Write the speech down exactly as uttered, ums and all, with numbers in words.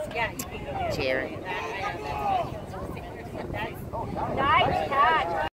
Yeah, you can go get chair. it. That, I know, that's